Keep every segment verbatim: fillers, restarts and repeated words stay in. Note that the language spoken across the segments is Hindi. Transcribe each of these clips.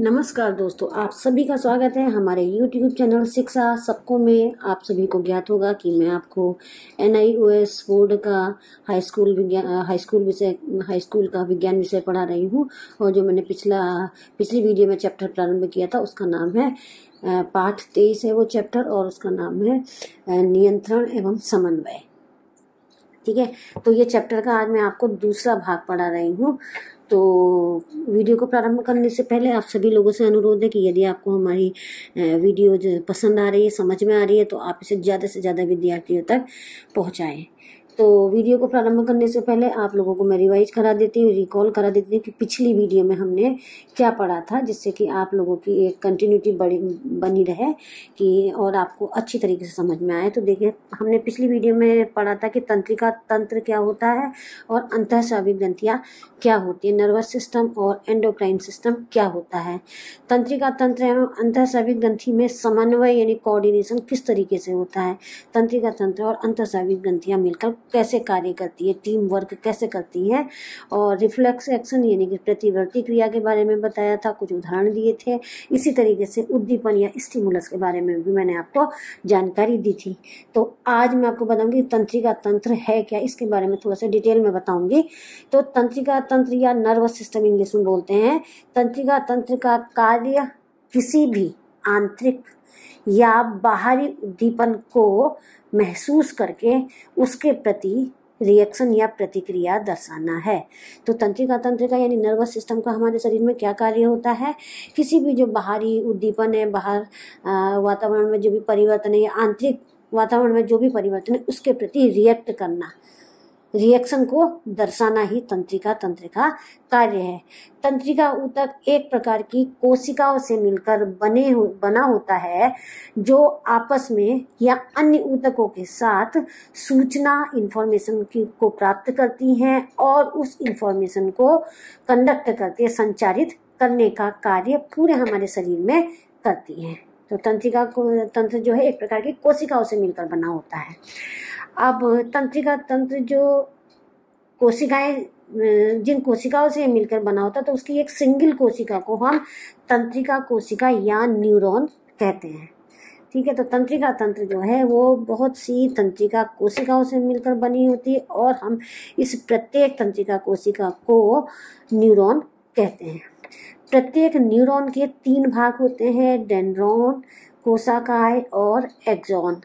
नमस्कार दोस्तों, आप सभी का स्वागत है हमारे यूट्यूब चैनल शिक्षा सबको में। आप सभी को ज्ञात होगा कि मैं आपको N I O S board का हाई स्कूल विज्ञान हाई स्कूल विषय हाई स्कूल का विज्ञान विषय पढ़ा रही हूँ। और जो मैंने पिछला पिछली वीडियो में चैप्टर प्रारंभ किया था उसका नाम है पाठ तेईस है वो चैप्टर, और उसका नाम है नियंत्रण एवं समन्वय। ठीक है, तो ये चैप्टर का आज मैं आपको दूसरा भाग पढ़ा रही हूँ। तो वीडियो को प्रारंभ करने से पहले आप सभी लोगों से अनुरोध है कि यदि आपको हमारी वीडियो जो पसंद आ रही है, समझ में आ रही है, तो आप इसे ज़्यादा से ज़्यादा विद्यार्थियों तक पहुँचाएं। तो वीडियो को प्रारंभ करने से पहले आप लोगों को मैं रिवाइज करा देती हूँ, रिकॉल करा देती हूँ कि पिछली वीडियो में हमने क्या पढ़ा था, जिससे कि आप लोगों की एक कंटिन्यूटी बड़ी बनी रहे कि और आपको अच्छी तरीके से समझ में आए। तो देखिए, हमने पिछली वीडियो में पढ़ा था कि तंत्रिका तंत्र क्या होता है और अंतःस्राविक ग्रंथियाँ क्या होती है, नर्वस सिस्टम और एंडोक्राइन सिस्टम क्या होता है। तंत्रिका तंत्र एवं अंतःस्राविक ग्रंथि में समन्वय यानी कोऑर्डिनेशन किस तरीके से होता है, तंत्रिका तंत्र और अंतःस्राविक ग्रंथियाँ मिलकर कैसे कार्य करती है, टीम वर्क कैसे करती है, और रिफ्लेक्स एक्शन यानी कि प्रतिवर्ती क्रिया के बारे में बताया था, कुछ उदाहरण दिए थे। इसी तरीके से उद्दीपन या स्टिमुलस के बारे में भी मैंने आपको जानकारी दी थी। तो आज मैं आपको बताऊंगी तंत्रिका तंत्र है क्या, इसके बारे में थोड़ा सा डिटेल में बताऊंगी। तो तंत्रिका तंत्र या नर्वस सिस्टम इंग्लिश में बोलते हैं। तंत्रिका तंत्र का कार्य किसी भी आंतरिक या बाहरी उद्दीपन को महसूस करके उसके प्रति रिएक्शन या प्रतिक्रिया दर्शाना है। तो तंत्रिका तंत्र का यानी नर्वस सिस्टम का हमारे शरीर में क्या कार्य होता है, किसी भी जो बाहरी उद्दीपन है, बाहर वातावरण में जो भी परिवर्तन है या आंतरिक वातावरण में जो भी परिवर्तन है उसके प्रति रिएक्ट करना, रिएक्शन को दर्शाना ही तंत्रिका तंत्र का कार्य है। तंत्रिका ऊतक एक प्रकार की कोशिकाओं से मिलकर बने हो, बना होता है जो आपस में या अन्य ऊतकों के साथ सूचना इंफॉर्मेशन की को प्राप्त करती हैं और उस इंफॉर्मेशन को कंडक्ट करती है, संचारित करने का कार्य पूरे हमारे शरीर में करती हैं। तो तंत्रिका तंत्र जो है एक प्रकार की कोशिकाओं से मिलकर बना होता है। अब तंत्रिका तंत्र जो कोशिकाएं जिन कोशिकाओं से मिलकर बना होता है तो उसकी एक सिंगल कोशिका को हम तंत्रिका कोशिका या न्यूरॉन कहते हैं। ठीक है, तो तंत्रिका तंत्र जो है वो बहुत सी तंत्रिका कोशिकाओं से मिलकर बनी होती है और हम इस प्रत्येक तंत्रिका कोशिका को न्यूरॉन कहते हैं। प्रत्येक न्यूरॉन के तीन भाग होते हैं, डेंड्रॉन, कोशिकाएं और एक्सॉन।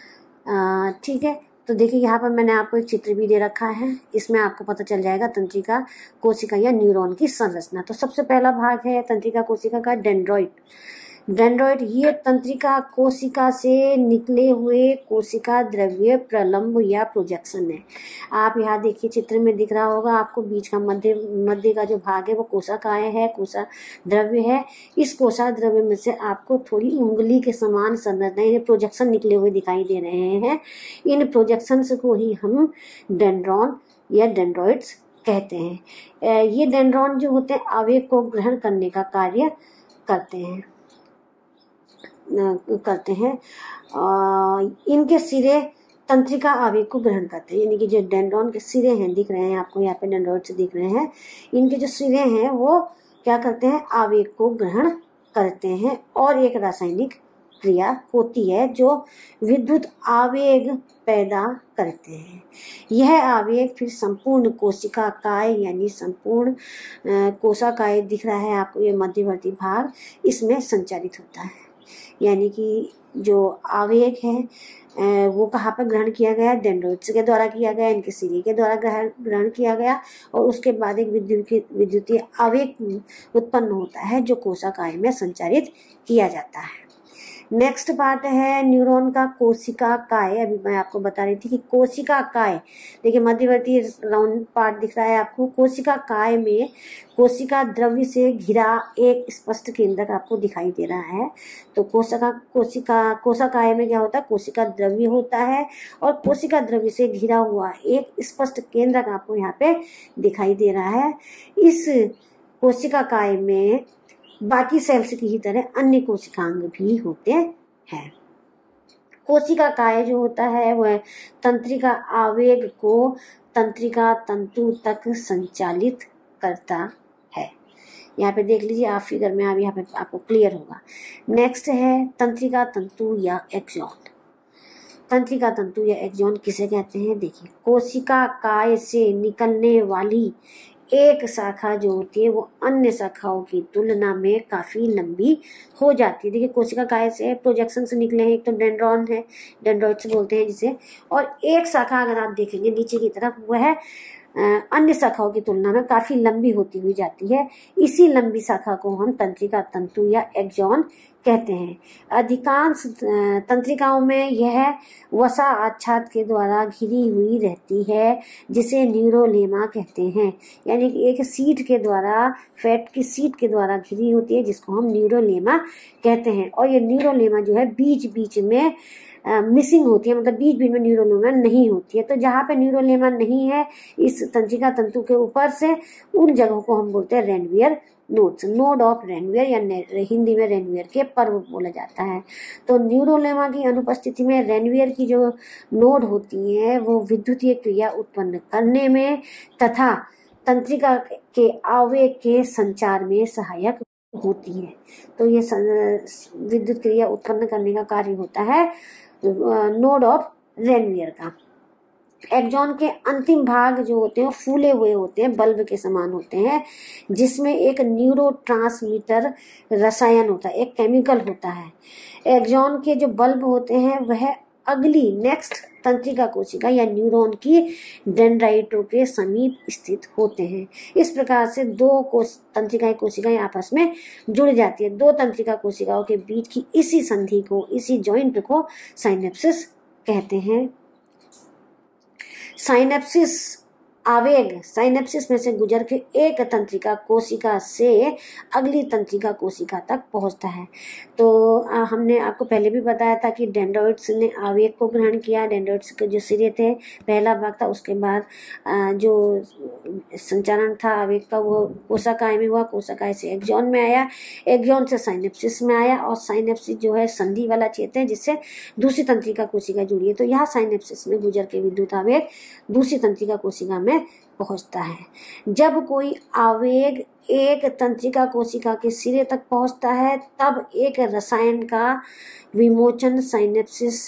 ठीक है, तो देखिए यहाँ पर मैंने आपको एक चित्र भी दे रखा है, इसमें आपको पता चल जाएगा तंत्रिका कोशिका या न्यूरॉन की संरचना। तो सबसे पहला भाग है तंत्रिका कोशिका का डेंड्रॉइड। डेंड्रॉइड ये तंत्रिका कोशिका से निकले हुए कोशिका द्रव्य प्रलंब या प्रोजेक्शन है। आप यहाँ देखिए चित्र में दिख रहा होगा आपको, बीच का मध्य मध्य का जो भाग है वो कोशिकाएं है, कोशा द्रव्य है। इस कोशा द्रव्य में से आपको थोड़ी उंगली के समान संरचना यानी प्रोजेक्शन निकले हुए दिखाई दे रहे हैं। इन प्रोजेक्शंस को ही हम डेंड्रॉन या डेंड्रॉइड्स कहते हैं। ये डेंड्रॉन जो होते हैं आवेग को ग्रहण करने का कार्य करते हैं करते हैं इनके सिरे तंत्रिका आवेग को ग्रहण करते हैं, यानी कि जो डेंड्रॉन के सिरे हैं दिख रहे हैं आपको यहाँ पे, डेंड्रॉइड्स दिख रहे हैं, इनके जो सिरे हैं वो क्या करते हैं, आवेग को ग्रहण करते हैं और एक रासायनिक क्रिया होती है जो विद्युत आवेग पैदा करते हैं। यह आवेग फिर संपूर्ण कोशिका काय यानी संपूर्ण कोशिकाएं दिख रहा है आपको, ये मध्यवर्ती भाग, इसमें संचारित होता है। यानी कि जो आवेग है वो कहाँ पर ग्रहण किया गया, डेंड्रॉइड्स के द्वारा किया गया, इनके सिरे के द्वारा ग्रहण ग्रहण किया गया और उसके बाद एक विद्युत विद्युतीय आवेग उत्पन्न होता है जो कोशिकाएं में संचारित किया जाता है। नेक्स्ट पार्ट है न्यूरॉन का कोशिका काय। अभी मैं आपको बता रही थी कि कोशिका काय, देखिए मध्यवर्ती राउंड पार्ट दिख रहा है आपको। कोशिका काय में कोशिका द्रव्य से घिरा एक स्पष्ट केंद्रक आपको दिखाई दे रहा है। तो कोशिका कोशिका कोशिकाएं में क्या होता है, कोशिका द्रव्य होता है और कोशिका द्रव्य से घिरा हुआ एक स्पष्ट केंद्रक आपको यहाँ पे दिखाई दे रहा है। इस कोशिका काय में बाकी सेल्स की ही तरह अन्य कोशिकांग भी होते हैं। कोशिका काय जो होता है वह तंत्रिका आवेग को तंत्रिका तंतु तक संचालित करता है। यहाँ पे देख लीजिए आप फिगर में, आप यहाँ पे आपको क्लियर होगा। नेक्स्ट है तंत्रिका तंतु या एक्सॉन। तंत्रिका तंतु या एक्सॉन किसे कहते हैं? देखिए, कोशिका काय से निकलने वाली एक शाखा जो होती है वो अन्य शाखाओं की तुलना में काफी लंबी हो जाती है। देखिए, कोशिका काय से प्रोजेक्शन से निकले हैं, एक तो डेंड्रॉन है, डेंड्रॉइड्स बोलते हैं जिसे, और एक शाखा अगर आप देखेंगे नीचे की तरफ वह अन्य शाखाओं की तुलना में काफी लंबी होती हुई जाती है। इसी लंबी शाखा को हम तंत्रिका तंतु या एक्सॉन कहते हैं। अधिकांश तंत्रिकाओं में यह वसा आच्छाद के द्वारा घिरी हुई रहती है जिसे न्यूरोलेमा कहते हैं। यानी कि एक सीट के द्वारा, फैट की सीट के द्वारा घिरी होती है जिसको हम न्यूरोलेमा कहते हैं। और ये न्यूरोलेमा जो है बीच बीच में मिसिंग uh, होती है, मतलब बीच बीच में न्यूरोलेमा नहीं होती है। तो जहाँ पे न्यूरोलेमा नहीं है इस तंत्रिका तंतु के ऊपर से, उन जगहों को हम बोलते हैं Ranvier nodes, node of Ranvier, या हिंदी में रेनवियर के पर्व बोला जाता है। तो न्यूरोलेमा की अनुपस्थिति में रेनवियर की जो नोड होती है वो विद्युतीय क्रिया उत्पन्न करने में तथा तंत्रिका के आवेग के संचार में सहायक होती है। तो ये विद्युत क्रिया उत्पन्न करने का कार्य होता है नोड ऑफ रेनवियर का। एक्सॉन के अंतिम भाग जो होते हैं फूले हुए होते हैं, बल्ब के समान होते हैं, जिसमें एक न्यूरोट्रांसमीटर रसायन होता है, एक केमिकल होता है। एक्सॉन के जो बल्ब होते हैं वह अगली नेक्स्ट तंत्रिका कोशिका या न्यूरॉन की डेंड्राइटों के समीप स्थित होते हैं। इस प्रकार से दो कोश तंत्रिकाएं कोशिकाएं आपस में जुड़ जाती है। दो तंत्रिका कोशिकाओं के बीच की इसी संधि को, इसी जॉइंट को साइनेप्सिस कहते हैं। साइनेप्सिस आवेग साइनेप्सिस में से गुजर के एक तंत्रिका कोशिका से अगली तंत्रिका कोशिका तक पहुंचता है। तो आ, हमने आपको पहले भी बताया था कि डेंड्रॉइड्स ने आवेग को ग्रहण किया। डेंड्रॉइड्स के जो सिरे थे, पहला भाग था, उसके बाद आ, जो संचारण था आवेग का वो कोशिकाएं में हुआ, कोशिकाएं से एक्सॉन में आया, एक्सॉन से साइनेप्सिस में आया, और साइनेप्सिस जो है संधि वाला क्षेत्र है जिससे दूसरी तंत्रिका कोशिका जुड़ी है। तो यहाँ साइनेप्सिस में गुजर के विद्युत आवेग दूसरी तंत्रिका कोशिका में पहुंचता है। जब कोई आवेग एक तंत्रिका कोशिका के सिरे तक पहुंचता है तब एक रसायन का विमोचन साइनेप्सिस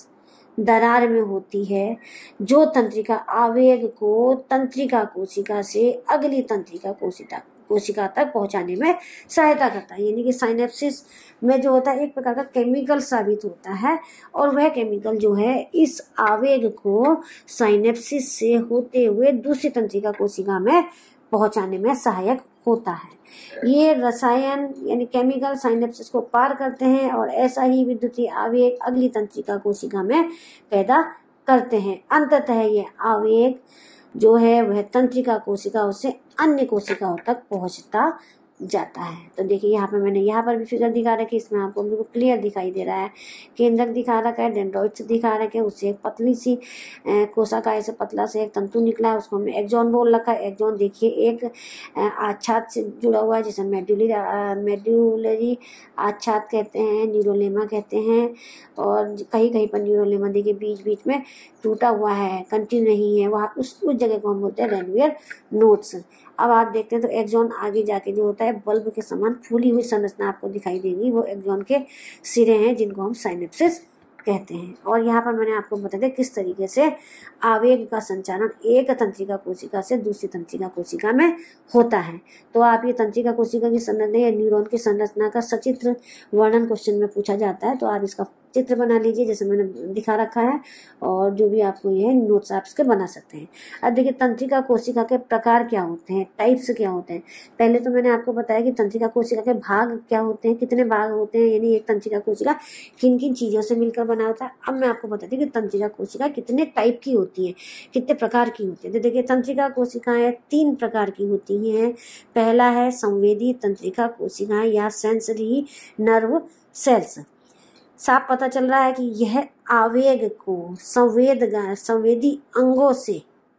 दरार में होती है जो तंत्रिका आवेग को तंत्रिका कोशिका से अगली तंत्रिका कोशिका कोशिका तक पहुंचाने में सहायता करता है। यानी कि साइनेप्सिस में जो होता है एक प्रकार का केमिकल साबित होता है, और वह केमिकल जो है इस आवेग को साइनेप्सिस से होते हुए दूसरी तंत्रिका कोशिका में पहुंचाने में सहायक होता है। ये रसायन यानी केमिकल साइनेप्सिस को पार करते हैं और ऐसा ही विद्युतीय आवेग अगली तंत्रिका कोशिका में पैदा करते हैं। अंततः ये आवेग जो है वह तंत्रिका कोशिकाओं से अन्य कोशिकाओं तक पहुंचता जाता है। तो देखिए यहाँ पे मैंने यहाँ पर भी फिगर दिखा रखी, इसमें आपको बिल्कुल क्लियर दिखाई दे रहा है। केंद्रक दिखा रखा है, डेंड्रॉइड्स दिखा रखे, उससे एक पतली सी कोशिकाएं से पतला से एक तंतु निकला है, उसको हमने एक्सॉन बोल रखा है। एक्सॉन देखिए एक आच्छाद से जुड़ा हुआ है जिसे मेड्यूलरी मेड्यूलरी आच्छाद कहते हैं, न्यूरोलेमा कहते हैं, और कहीं कहीं पर न्यूरोलेमा देखिए बीच बीच में टूटा हुआ है, कंटिन्यू नहीं है, वहाँ उस उस जगह को हम बोलते हैं रेनवियर नोड्स। अब आप देखते हैं तो एक्सॉन आगे जाके जो होता है बल्ब के समान फूली हुई संरचना आपको दिखाई देगी, वो एक्सॉन के सिरे हैं जिनको हम साइनेप्सिस कहते हैं। और यहाँ पर मैंने आपको बता दिया किस तरीके से आवेग का संचारण एक तंत्रिका कोशिका से दूसरी तंत्रिका कोशिका में होता है। तो आप ये तंत्रिका कोशिका की संरचना या न्यूरॉन की संरचना का सचित्र वर्णन क्वेश्चन में पूछा जाता है, तो आप इसका चित्र बना लीजिए जैसे मैंने दिखा रखा है, और जो भी आपको ये नोट्स आप इसके बना सकते हैं। अब देखिए तंत्रिका कोशिका के प्रकार क्या होते हैं, टाइप्स क्या होते हैं। पहले तो मैंने आपको बताया कि तंत्रिका कोशिका के भाग क्या होते हैं, कितने भाग होते हैं, यानी एक तंत्रिका कोशिका किन किन चीजों से मिलकर बना होता है। अब मैं आपको बताती हूँ कि तंत्रिका कोशिका कितने टाइप की होती है, कितने प्रकार की होती है। तो देखिए तंत्रिका कोशिकाएं तीन प्रकार की होती हैं। पहला है संवेदी तंत्रिका कोशिकाएं या सेंसरी नर्व सेल्स। साफ पता चल रहा है कि यह आवेग को संवेद संवेदी अंगों से,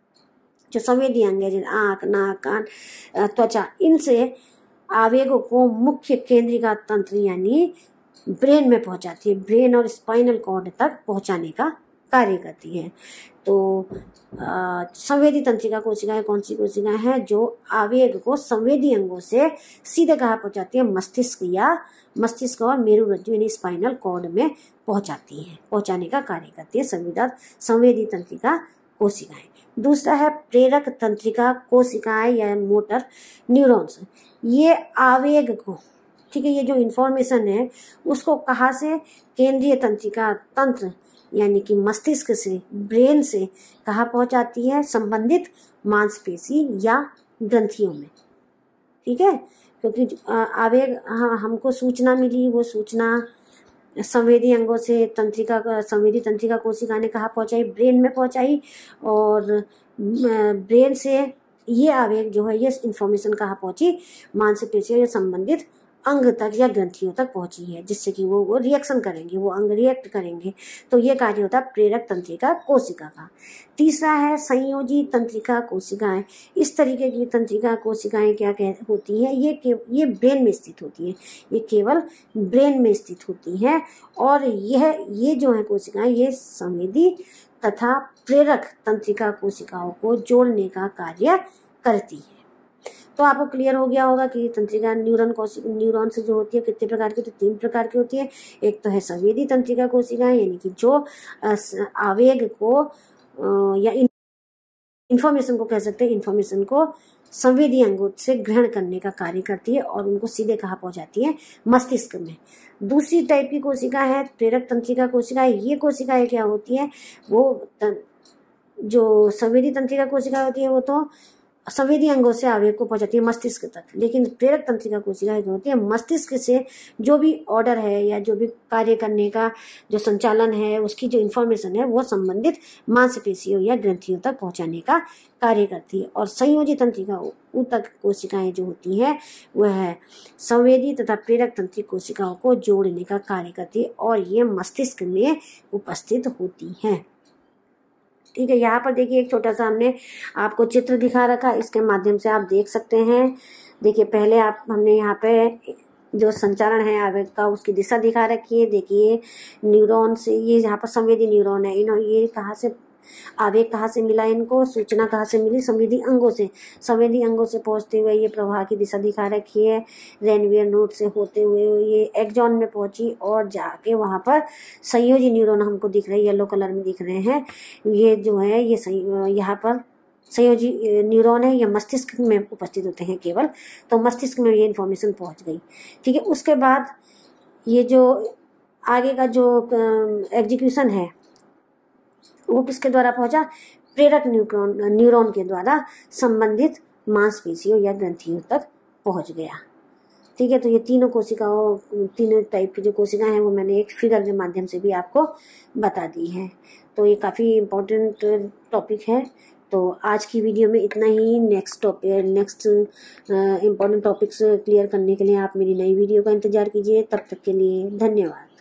जो संवेदी अंग है जैसे आंख, नाक, कान, त्वचा, इनसे आवेगों को मुख्य केंद्रिका तंत्र यानी ब्रेन में पहुंचाती है, ब्रेन और स्पाइनल कॉर्ड तक पहुंचाने का कार्य करती है। तो संवेदी तंत्रिका कोशिकाएं कौन सी कोशिकाएं हैं? जो आवेग को संवेदी अंगों से सीधे कहाँ पहुंचाती है? मस्तिष्क या मस्तिष्क और मेरुरज्जु यानी स्पाइनल कॉर्ड में पहुंचाती है, पहुंचाने का कार्य करती है संवेदा संवेदी तंत्रिका कोशिकाएं। दूसरा है प्रेरक तंत्रिका कोशिकाएं या मोटर न्यूरॉन्स। ये आवेग को, ठीक है, ये जो इंफॉर्मेशन है उसको कहाँ से? केंद्रीय तंत्रिका तंत्र यानी कि मस्तिष्क से, ब्रेन से कहाँ पहुंचाती है? संबंधित मांसपेशी या ग्रंथियों में, ठीक है। क्योंकि आवेग, हाँ, हमको सूचना मिली, वो सूचना संवेदी अंगों से तंत्रिका संवेदी तंत्रिका कोशिका ने कहाँ पहुंचाई? ब्रेन में पहुंचाई। और ब्रेन से ये आवेग जो है, ये इंफॉर्मेशन कहाँ पहुंची? मांसपेशियों या संबंधित अंग तक या ग्रंथियों तक पहुंची है, जिससे कि वो वो रिएक्शन करेंगे, वो अंग रिएक्ट करेंगे। तो ये कार्य होता है प्रेरक तंत्रिका कोशिका का। तीसरा है संयोजी तंत्रिका कोशिकाएं। इस तरीके की तंत्रिका कोशिकाएं क्या कह होती हैं? ये ये ब्रेन में स्थित होती हैं, ये केवल ब्रेन में स्थित होती हैं। और यह ये जो है कोशिकाएं, ये संवेदी तथा प्रेरक तंत्रिका कोशिकाओं को जोड़ने का कार्य करती है। तो आपको क्लियर हो गया होगा कि तंत्रिका न्यूरॉन कोशिका न्यूरॉन से जो होती है कितने प्रकार की होती है? तीन प्रकार की होती है। एक तो है संवेदी तंत्रिका कोशिकाएं यानी कि जो आवेग को या इंफॉर्मेशन को कह सकते हैं, इंफॉर्मेशन को संवेदी अंगों से ग्रहण करने का कार्य करती है और उनको सीधे कहाँ पहुंचाती है? मस्तिष्क में। दूसरी टाइप की कोशिका है प्रेरक तंत्रिका कोशिकाएं। ये कोशिकाएं क्या होती है? वो जो संवेदी तंत्रिका कोशिकाएं होती है वो तो संवेदी अंगों से आवेग को पहुंचाती है मस्तिष्क तक, लेकिन प्रेरक तंत्रिका कोशिकाएं जो होती है मस्तिष्क से जो भी ऑर्डर है या जो भी कार्य करने का जो संचालन है, उसकी जो इंफॉर्मेशन है वो संबंधित मांसपेशियों या ग्रंथियों तक पहुंचाने का कार्य करती है। और संयोजी तंत्रिका ऊतक कोशिकाएं जो होती हैं वह है संवेदी तथा प्रेरक तंत्रिका कोशिकाओं को जोड़ने का कार्य करती है और ये मस्तिष्क में उपस्थित होती हैं। ठीक है, यहाँ पर देखिए एक छोटा सा हमने आपको चित्र दिखा रखा, इसके माध्यम से आप देख सकते हैं। देखिए पहले आप हमने यहाँ पे जो संचारण है आवेग का उसकी दिशा दिखा रखी है। देखिए न्यूरॉन से, ये यहाँ पर संवेदी न्यूरॉन है, इन ये कहाँ से आवेग कहाँ से मिला, इनको सूचना कहाँ से मिली? संवेदी अंगों से। संवेदी अंगों से पहुंचते हुए ये प्रवाह की दिशा दिखा रखी है। रेनवियर नोड से होते हुए ये एक्सॉन में पहुंची और जाके वहाँ पर संयोजी न्यूरॉन हमको दिख रहे हैं, येलो कलर में दिख रहे हैं। ये जो है ये यहाँ पर संयोजी न्यूरॉन है, ये मस्तिष्क में उपस्थित होते हैं केवल, तो मस्तिष्क में ये इन्फॉर्मेशन पहुँच गई। ठीक है, उसके बाद ये जो आगे का जो एग्जीक्यूशन है वो किसके द्वारा पहुंचा? प्रेरक न्यूरॉन न्यूरॉन के द्वारा संबंधित मांसपेशियों या ग्रंथियों तक पहुंच गया। ठीक है, तो ये तीनों कोशिकाओं तीनों टाइप की जो कोशिकाएं हैं वो मैंने एक फिगर के माध्यम से भी आपको बता दी है। तो ये काफ़ी इम्पोर्टेंट टॉपिक है। तो आज की वीडियो में इतना ही। Next topic next important topics clear करने के लिए आप मेरी नई वीडियो का इंतजार कीजिए। तब तक के लिए धन्यवाद।